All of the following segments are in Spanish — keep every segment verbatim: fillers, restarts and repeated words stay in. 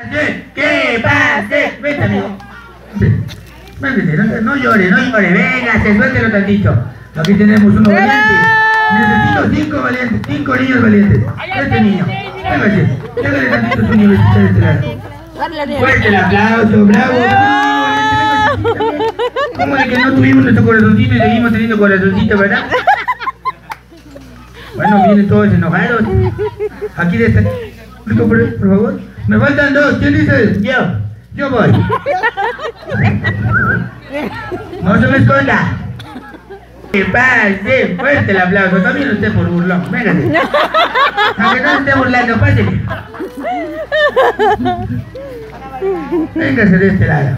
¿Qué pase? Vente, amigo. Véngase, no, no llore, no llore. Véngase, suéltelo tantito. Aquí tenemos uno valiente. Necesito cinco valientes, cinco niños valientes. Este niño. Véngase. Véngale tantito su niño de este lado. Fuerte el aplauso, bravo. ¿Cómo de que no tuvimos nuestro corazoncito y seguimos teniendo corazoncito, verdad? Bueno, vienen todos enojados. Aquí de este. Por, por favor. Me faltan dos. ¿Quién dice? Yo. Yo voy. No se me esconda. Que pase. Fuerte el aplauso. También usted por burlón. Véngase. Aunque no se esté burlando, pásele. Véngase de este lado.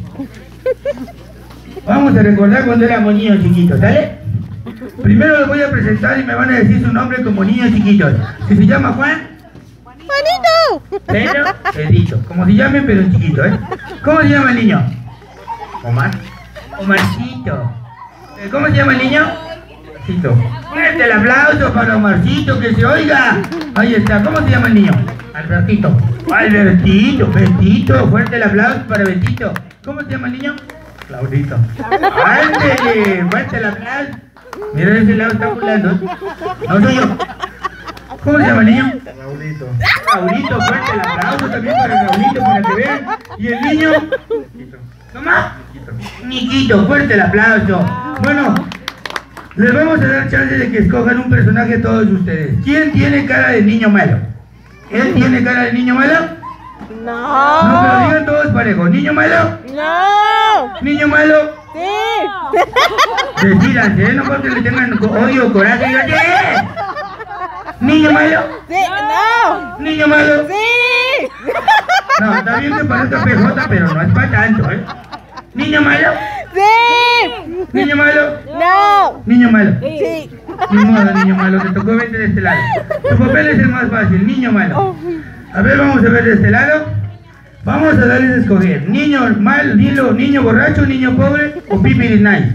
Vamos a recordar cuando éramos niños chiquitos, ¿sale? Primero les voy a presentar y me van a decir su nombre como niños chiquitos. Si se llama Juan, Juanito. Pedro, Pedrito. Como se llamen, pero en chiquito, ¿eh? ¿Cómo se llama el niño? Omar. Omarcito. ¿Cómo se llama el niño? Omarcito. Fuerte el aplauso para Omarcito, que se oiga. Ahí está. ¿Cómo se llama el niño? Albertito. Albertito, Betito. Fuerte el aplauso para Betito. ¿Cómo se llama el niño? Claudito. ¡Ándele! ¡Fuerte el aplauso! Mira, de ese lado está burlando. No soy yo. ¿Cómo se llama el niño? Raulito. Raulito, fuerte el aplauso también para Raulito, para que vean. ¿Y el niño? ¿Cómo? Niquito, fuerte el aplauso. Bueno, les vamos a dar chance de que escojan un personaje todos ustedes. ¿Quién tiene cara de niño malo? ¿Él tiene cara de niño malo? No. No, pero digan todos parejos. ¿Niño malo? No. ¿Niño malo? Sí. Decídanse, ¿eh? No porque le tengan odio o coraje. Digan, ¿qué? ¿Niño malo? Sí. No. ¿Niño malo? Sí. No, está bien que parezca P J, pero no es para tanto, ¿eh? ¿Niño malo? Sí. ¿Niño malo? No. ¿Niño malo? Sí. Ni modo, niño malo, te tocó verte de este lado. Tu papel es el más fácil, niño malo. A ver, vamos a ver de este lado. Vamos a darles a escoger. Niño malo, niño, niño borracho, niño pobre o pipiris nice.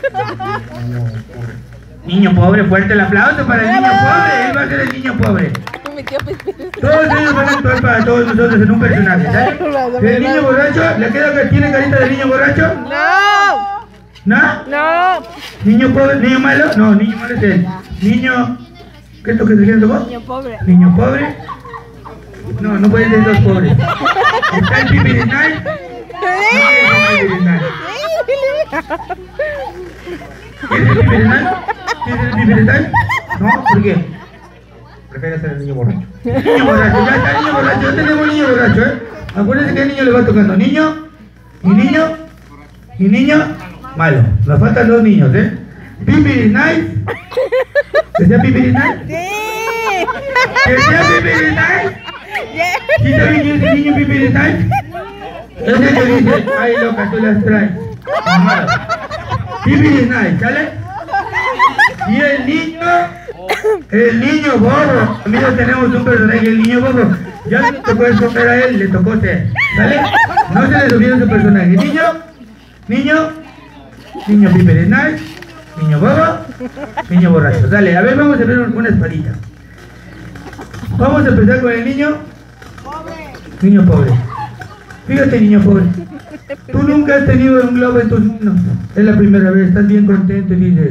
Niño pobre, fuerte el aplauso para el niño pobre. Él va a ser el niño pobre. Todos ellos van a actuar para todos nosotros en un personaje, ¿sabes? ¿El niño borracho? ¿Le queda, tiene carita de niño borracho? No. ¿No? No. ¿Niño pobre? ¿Niño malo? No, niño malo es él. Niño... ¿Qué es lo que se quiere tomar? Niño pobre. ¿Niño pobre? No, no pueden ser dos pobres. ¿Está el pipiris nice? ¿Quieres el pipiris nice? ¿Quieres el pipiris nice? No, ¿por qué? Prefiero ser el niño borracho. Niño borracho, ya está el niño borracho, ya tenemos niño borracho, ¿eh? Acuérdense que el niño le va tocando. Niño, y niño, y niño, malo. Nos faltan dos niños, ¿eh? Pipiris nice. ¿Que sea pipiris nice? Sí. ¿Que sea pipiris nice? ¿Sí saben quién es el niño pipiris nice? Ese que dice, ay loca, tú las traes. Pipiris nice, ¿sale? Y el niño... El niño bobo. Mira, tenemos un personaje, el niño bobo. Ya no te puedes escoger a él, le tocó ser. ¿Sale? No se les olvide su personaje. Niño, niño, niño pipiris nice, niño bobo, niño borracho. Dale, a ver, vamos a ver una espadita. Vamos a empezar con el niño pobre. Niño pobre. Fíjate, niño pobre. Tú nunca has tenido un globo en tus manos. Es la primera vez, estás bien contento y dices...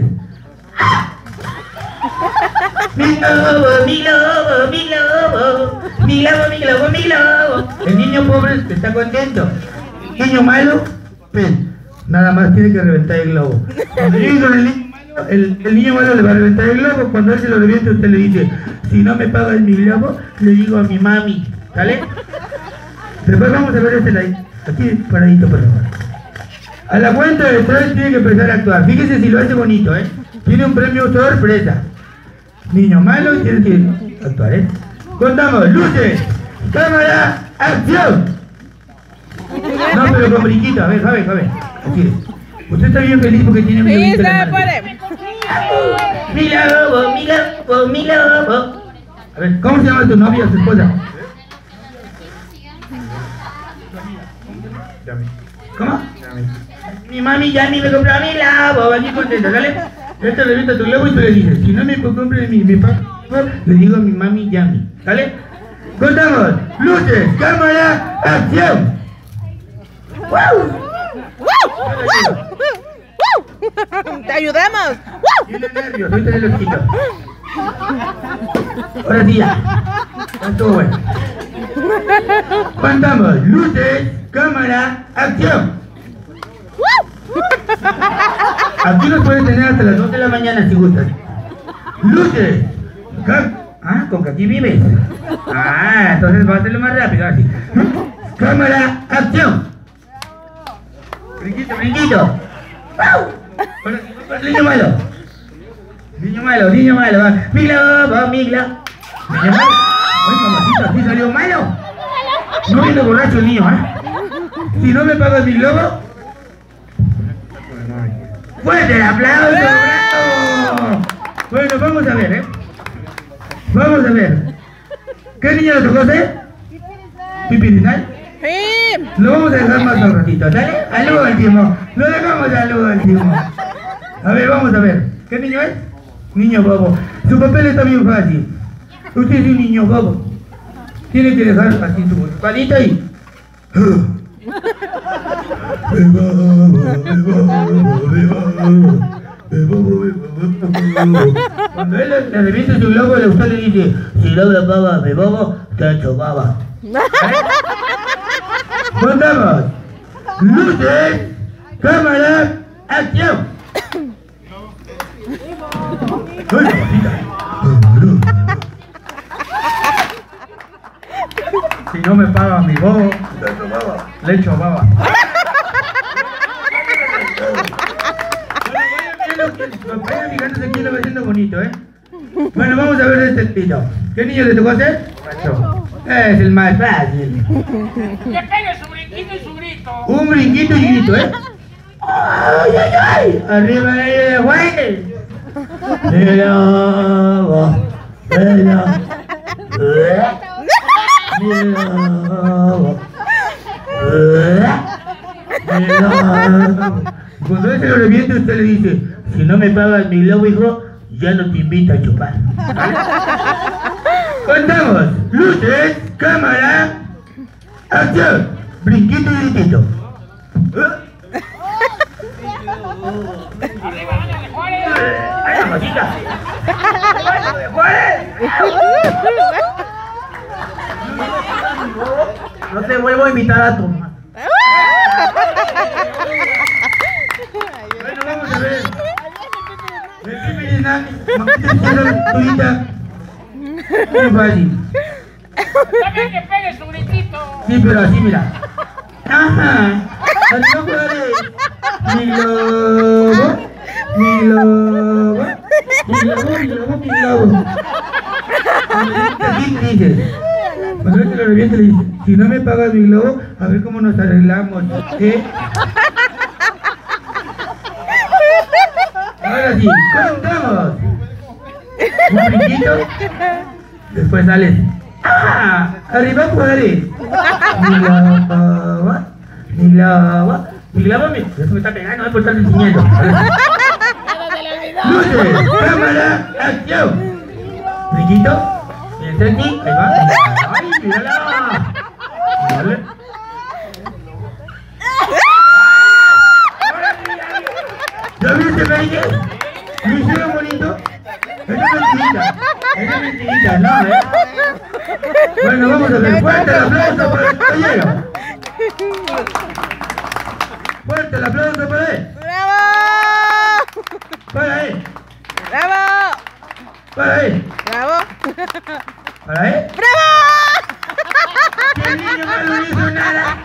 Mi lobo, mi lobo, mi lobo, mi lobo, mi lobo, mi lobo. El niño pobre está contento. El niño malo, pues, nada más tiene que reventar el globo. Cuando llegue con el niño malo, el, el niño malo le va a reventar el globo. Cuando él se lo reviente, usted le dice, si no me pagas mi globo, le digo a mi mami. ¿Sale? Después vamos a ver este like. Aquí paradito, por favor. A la cuenta de tres tiene que empezar a actuar. Fíjese si lo hace bonito, ¿eh? Tiene un premio sorpresa. Niño malo y tienes que actuar, ¿eh? Contamos, luces, cámara, acción. No, pero con brinquito, a ver, a ver, a ver. Así es. Usted está bien feliz porque tiene un Sí, se puede. Mi lobo, mi lobo, mi lobo. A ver, ¿cómo se llama tu novia o tu esposa? ¿Cómo? Mi mami Yami me compró mi lobo, aquí contenta, ¿sale? Este revienta tu globo y tú le dices, si no me compre mi, mi papá, le digo a mi mami Yami, ¿sale? Contamos. Luces, cámara, acción. ¡Wow! ¡Te ayudamos! Tiene nervios, ahorita se los quito. Ahora sí ya. Está todo bueno. Contamos. Luces, cámara, acción. Aquí nos pueden tener hasta las dos de la mañana si gustan. Luces. Ah, con que aquí vives. Ah, entonces va a hacerlo más rápido, así. Cámara, acción. Brinquito, brinquito. Niño malo. Niño malo, niño malo. Va. Mi globo, mi globo. Niño malo. Ay, mamacita, ¿sí salió malo? No viene borracho el niño, ¿eh? Si no me pagas mi globo. ¡Fuerte el aplauso, bravo! Bueno, vamos a ver, ¿eh? Vamos a ver. ¿Qué niño le tocó hacer? ¿Pipirinal? Sí. Lo vamos a dejar más un ratito, ¿dale? Al último. Lo dejamos al último. A ver, vamos a ver. ¿Qué niño es? Niño bobo. Su papel está bien fácil. Usted es un niño bobo. Tiene que dejar así su palita y... Cuando él le revisa su globo, usted le dice: si logra baba, me bobo, te hecho baba. Contamos. Luces, cámara, acción. ¡Ay, mamacita! Si no me paga mi bobo, le echo baba. Vayan fijándose aquí lo va haciendo bonito, ¿eh? Bueno, vamos a ver este tito. ¿Qué niño le tocó hacer? Macho. Es el más fácil. Que pegue su brinquito y su grito. Un brinquito y grito, ¿eh? ¡Ay, ay, ay! ¡Arriba de güey! ¡Mira! ¡Mira! Cuando él se lo reviente, usted le dice: si no me pagas mi globo, hijo, ya no te invito a chupar. ¿Vale? Contamos. Luces, cámara, acción. Brinquito y gritito. Arriba, ándale, Juárez. ¡Ay, la masita! ¡Ay, Juárez! No te vuelvo a invitar a tu mamá. Bueno, vamos a ver. ¿Qué me llenan? Mamita, muy fácil. También que pegue su gritito. Sí, pero así, mira. Ajá. Adiós, Juárez. Mi lobo. Mi lobo. Mi lobo, mi lobo, mi lobo. Así te dices. Cuando él se lo reviente le dice: si no me pagas mi globo, a ver cómo nos arreglamos, ¿eh? Ahora sí, contamos. Un brinquito. Después sales. ¡Ah! Arriba Juárez. Mi globo. Mi globo. Mi globo me... Eso me está pegando, no es por estar enseñando. Luces, cámara, acción. Brinquito. ¿Está aquí? Ahí va. ¡Ay, mírala! ¿Vale? ¿Ya viste, Meike? ¿Lo hicieron bonito? Esa es mentirita. Esa es mentirita, no, ¿eh? Bueno, vamos a ver. Fuerte el aplauso para el caballero. Fuerte el aplauso para él. ¡Bravo! Para él. ¡Bravo! Para él. ¡Bravo! Para él. ¡Bravo! Que el niño malo no hizo nada.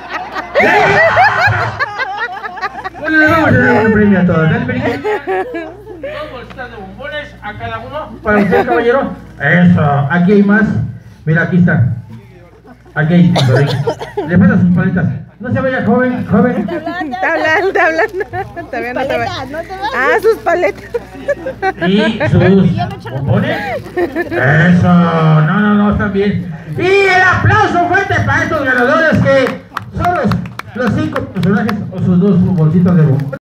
Bueno, le vamos a dar un premio a todos. Dale, Perico. Dos bolsitas de bombones a cada uno. Para usted, caballero. Eso. Aquí hay más. Mira, aquí está. Aquí hay. Le faltan sus paletas. No se vaya, joven, joven. Está hablando, está hablando. Todavía no te va. Ah, sus paletas. Y sus bombones. Eso. No, no, no, están bien. Y el aplauso fuerte para estos ganadores que son los, los cinco personajes o sus dos bolsitos de bombones.